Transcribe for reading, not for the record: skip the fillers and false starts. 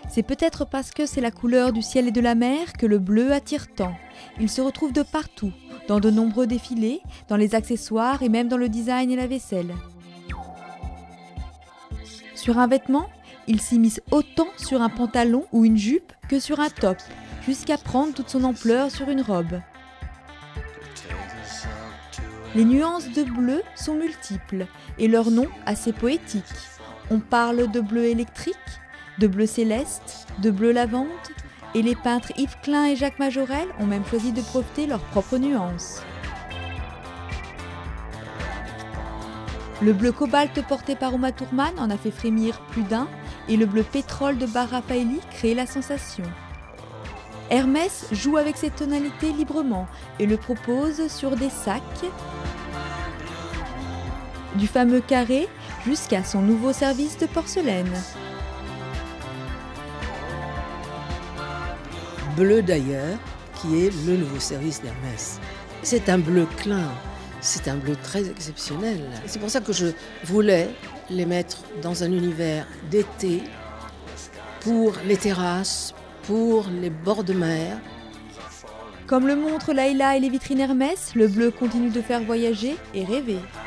C'est peut-être parce que c'est la couleur du ciel et de la mer que le bleu attire tant. Il se retrouve de partout, dans de nombreux défilés, dans les accessoires et même dans le design et la vaisselle. Sur un vêtement, il s'immisce autant sur un pantalon ou une jupe que sur un top, jusqu'à prendre toute son ampleur sur une robe. Les nuances de bleu sont multiples et leurs noms assez poétiques. On parle de bleu électrique, de bleu céleste, de bleu lavande, et les peintres Yves Klein et Jacques Majorelle ont même choisi de breveter leurs propres nuances. Le bleu cobalt porté par Uma Thurman en a fait frémir plus d'un, et le bleu pétrole de Bar Raffaelli crée la sensation. Hermès joue avec ces tonalités librement et le propose sur des sacs, du fameux carré jusqu'à son nouveau service de porcelaine. Bleu d'ailleurs, qui est le nouveau service d'Hermès. C'est un bleu Klein, c'est un bleu très exceptionnel. C'est pour ça que je voulais les mettre dans un univers d'été pour les terrasses, pour les bords de mer. Comme le montrent Laïla et les vitrines Hermès, le bleu continue de faire voyager et rêver.